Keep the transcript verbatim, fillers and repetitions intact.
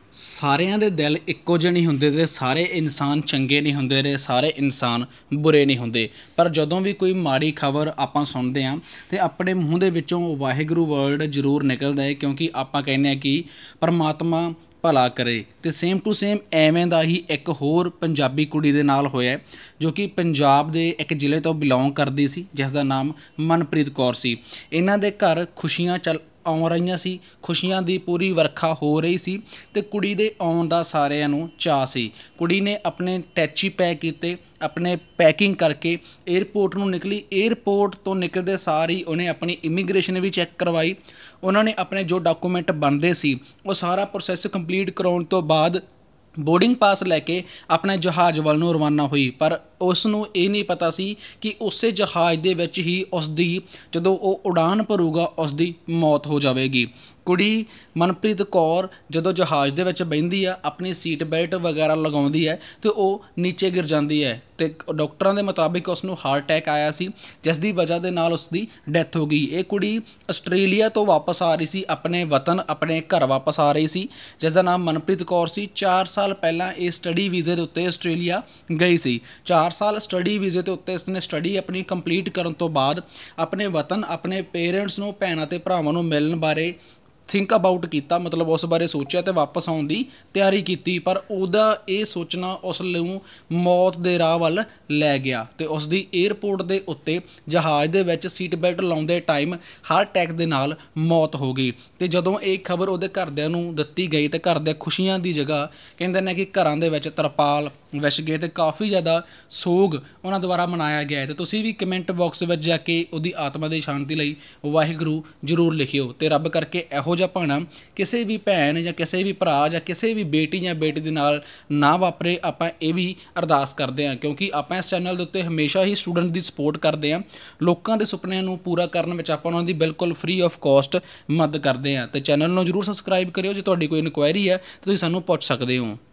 ਸਾਰਿਆਂ ਦੇ ਦਿਲ ਇੱਕੋ ਜਿਹੇ ਨਹੀਂ ਹੁੰਦੇ ਤੇ ਸਾਰੇ ਇਨਸਾਨ ਚੰਗੇ ਨਹੀਂ ਹੁੰਦੇ ਤੇ ਸਾਰੇ ਇਨਸਾਨ ਬੁਰੇ ਨਹੀਂ ਹੁੰਦੇ। ਪਰ ਜਦੋਂ ਵੀ ਕੋਈ ਮਾੜੀ ਖਬਰ ਆਪਾਂ ਸੁਣਦੇ ਹਾਂ ਤਾਂ ਆਪਣੇ ਮੂੰਹ ਦੇ ਵਿੱਚੋਂ ਵਾਹਿਗੁਰੂ ਵਰਡ ਜ਼ਰੂਰ ਨਿਕਲਦਾ ਹੈ, ਕਿਉਂਕਿ ਆਪਾਂ ਕਹਿੰਦੇ ਹਾਂ ਕਿ ਪਰਮਾਤਮਾ ਭਲਾ ਕਰੇ। ਅਤੇ ਸੇਮ ਟੂ ਸੇਮ ਐਵੇਂ ਦਾ ਹੀ ਇੱਕ ਹੋਰ ਪੰਜਾਬੀ ਕੁੜੀ ਦੇ ਨਾਲ ਹੋਇਆ, ਜੋ ਕਿ ਪੰਜਾਬ ਦੇ ਇੱਕ ਜ਼ਿਲ੍ਹੇ ਤੋਂ ਬਿਲੋਂਗ ਕਰਦੀ ਸੀ, ਜਿਸ ਦਾ ਨਾਮ ਮਨਪ੍ਰੀਤ ਕੌਰ ਸੀ। ਇਹਨਾਂ ਦੇ ਘਰ ਖੁਸ਼ੀਆਂ ਚੱਲ ਆ ਰਹੀਆਂ ਸੀ, ਖੁਸ਼ੀਆਂ ਦੀ ਪੂਰੀ ਵਰਖਾ ਹੋ ਰਹੀ ਸੀ ਅਤੇ ਕੁੜੀ ਦੇ ਆਉਣ ਦਾ ਸਾਰਿਆਂ ਨੂੰ ਚਾਅ ਸੀ। ਕੁੜੀ ਨੇ ਆਪਣੇ ਟੈਚੀ ਪੈਕ ਕੀਤੇ, ਆਪਣੇ ਪੈਕਿੰਗ ਕਰਕੇ ਏਅਰਪੋਰਟ ਨੂੰ ਨਿਕਲੀ। ਏਅਰਪੋਰਟ ਤੋਂ ਨਿਕਲਦੇ ਸਾਰ ਹੀ ਉਹਨੇ ਆਪਣੀ ਇਮੀਗ੍ਰੇਸ਼ਨ ਵੀ ਚੈੱਕ ਕਰਵਾਈ। ਉਹਨਾਂ ਨੇ ਆਪਣੇ ਜੋ ਡਾਕੂਮੈਂਟ ਬਣਦੇ ਸੀ ਉਹ ਸਾਰਾ ਪ੍ਰੋਸੈਸ ਕੰਪਲੀਟ ਕਰਾਉਣ ਤੋਂ ਬਾਅਦ ਬੋਰਡਿੰਗ ਪਾਸ ਲੈ ਕੇ ਆਪਣੇ ਜਹਾਜ਼ ਵੱਲ ਨੂੰ ਰਵਾਨਾ ਹੋਈ। ਪਰ ਉਸ ਨੂੰ ਇਹ ਨਹੀਂ ਪਤਾ ਸੀ ਕਿ ਉਸੇ ਜਹਾਜ਼ ਦੇ ਵਿੱਚ ਹੀ ਉਸ ਦੀ ਜਦੋਂ ਉਹ ਉਡਾਨ ਭਰੂਗਾ ਉਸ ਦੀ ਮੌਤ ਹੋ ਜਾਵੇਗੀ। ਕੁੜੀ ਮਨਪ੍ਰੀਤ ਕੌਰ ਜਦੋਂ ਜਹਾਜ਼ ਦੇ ਵਿੱਚ ਬਹਿੰਦੀ ਆ, ਆਪਣੀ ਸੀਟ ਬੈਲਟ ਵਗੈਰਾ ਲਗਾਉਂਦੀ ਹੈ ਅਤੇ ਉਹ ਨੀਚੇ ਗਿਰ ਜਾਂਦੀ ਹੈ ਅਤੇ ਡਾਕਟਰਾਂ ਦੇ ਮੁਤਾਬਿਕ ਉਸ ਨੂੰ ਹਾਰਟ ਅਟੈਕ ਆਇਆ ਸੀ, ਜਿਸ ਦੀ ਵਜ੍ਹਾ ਦੇ ਨਾਲ ਉਸ ਦੀ ਡੈਥ ਹੋ ਗਈ। ਇਹ ਕੁੜੀ ਆਸਟ੍ਰੇਲੀਆ ਤੋਂ ਵਾਪਸ ਆ ਰਹੀ ਸੀ, ਆਪਣੇ ਵਤਨ ਆਪਣੇ ਘਰ ਵਾਪਸ ਆ ਰਹੀ ਸੀ, ਜਿਸ ਦਾ ਨਾਮ ਮਨਪ੍ਰੀਤ ਕੌਰ ਸੀ। ਚਾਰ ਸਾਲ ਪਹਿਲਾਂ ਇਹ ਸਟੱਡੀ ਵੀਜ਼ੇ ਦੇ ਉੱਤੇ ਆਸਟ੍ਰੇਲੀਆ ਗਈ ਸੀ। ਚਾਰ ਸਾਲ ਸਟੱਡੀ ਵੀਜ਼ੇ ਦੇ ਉੱਤੇ ਉਸਨੇ ਸਟੱਡੀ ਆਪਣੀ ਕੰਪਲੀਟ ਕਰਨ ਤੋਂ ਬਾਅਦ ਆਪਣੇ ਵਤਨ ਆਪਣੇ ਪੇਰੈਂਟਸ ਨੂੰ, ਭੈਣਾਂ ਅਤੇ ਭਰਾਵਾਂ ਨੂੰ ਮਿਲਣ ਬਾਰੇ ਥਿੰਕ ਅਬਾਊਟ ਕੀਤਾ, ਮਤਲਬ ਉਸ ਬਾਰੇ ਸੋਚਿਆ ਅਤੇ ਵਾਪਸ ਆਉਣ ਦੀ ਤਿਆਰੀ ਕੀਤੀ। ਪਰ ਉਹਦਾ ਇਹ ਸੋਚਣਾ ਉਸ ਨੂੰ ਮੌਤ ਦੇ ਰਾਹ ਵੱਲ ਲੈ ਗਿਆ ਅਤੇ ਉਸ ਦੀ ਏਅਰਪੋਰਟ ਦੇ ਉੱਤੇ ਜਹਾਜ਼ ਦੇ ਵਿੱਚ ਸੀਟ ਬੈਲਟ ਲਾਉਂਦੇ ਟਾਈਮ ਹਾਰਟ ਅਟੈਕ ਦੇ ਨਾਲ ਮੌਤ ਹੋ ਗਈ। ਅਤੇ ਜਦੋਂ ਇਹ ਖਬਰ ਉਹਦੇ ਘਰਦਿਆਂ ਨੂੰ ਦਿੱਤੀ ਗਈ ਅਤੇ ਘਰ ਦੇ ਖੁਸ਼ੀਆਂ ਦੀ ਜਗ੍ਹਾ ਕਹਿੰਦੇ ਨੇ ਕਿ ਘਰਾਂ ਦੇ ਵਿੱਚ ਤਰਪਾਲ ਵਿਛ ਗਏ ਅਤੇ ਕਾਫੀ ਜ਼ਿਆਦਾ ਸੋਗ ਉਹਨਾਂ ਦੁਆਰਾ ਮਨਾਇਆ ਗਿਆ। ਅਤੇ ਤੁਸੀਂ ਵੀ ਕਮੈਂਟ ਬਾਕਸ ਵਿੱਚ ਜਾ ਕੇ ਉਹਦੀ ਆਤਮਾ ਦੀ ਸ਼ਾਂਤੀ ਲਈ ਵਾਹਿਗੁਰੂ ਜ਼ਰੂਰ ਲਿਖਿਓ ਅਤੇ ਰੱਬ ਕਰਕੇ ਇਹੋ ਜਿਹਾ ਭਾਣਾ ਕਿਸੇ ਵੀ ਭੈਣ ਜਾਂ ਕਿਸੇ ਵੀ ਭਰਾ ਜਾਂ ਕਿਸੇ ਵੀ ਬੇਟੀ ਜਾਂ ਬੇਟੀ ਦੇ ਨਾਲ ਨਾ ਵਾਪਰੇ। ਆਪਾਂ ਇਹ ਵੀ ਅਰਦਾਸ ਕਰਦੇ ਹਾਂ, ਕਿਉਂਕਿ ਆਪਾਂ ਇਸ ਚੈਨਲ ਦੇ ਉੱਤੇ ਹਮੇਸ਼ਾ ਹੀ ਸਟੂਡੈਂਟ ਦੀ ਸਪੋਰਟ ਕਰਦੇ ਹਾਂ। ਲੋਕਾਂ ਦੇ ਸੁਪਨਿਆਂ ਨੂੰ ਪੂਰਾ ਕਰਨ ਵਿੱਚ ਆਪਾਂ ਉਹਨਾਂ ਦੀ ਬਿਲਕੁਲ ਫ੍ਰੀ ਆਫ ਕੋਸਟ ਮਦਦ ਕਰਦੇ ਹਾਂ। ਅਤੇ ਚੈਨਲ ਨੂੰ ਜ਼ਰੂਰ ਸਬਸਕ੍ਰਾਈਬ ਕਰਿਓ। ਜੇ ਤੁਹਾਡੀ ਕੋਈ ਇਨਕੁਆਇਰੀ ਹੈ ਤਾਂ ਤੁਸੀਂ ਸਾਨੂੰ ਪੁੱਛ ਸਕਦੇ ਹੋ।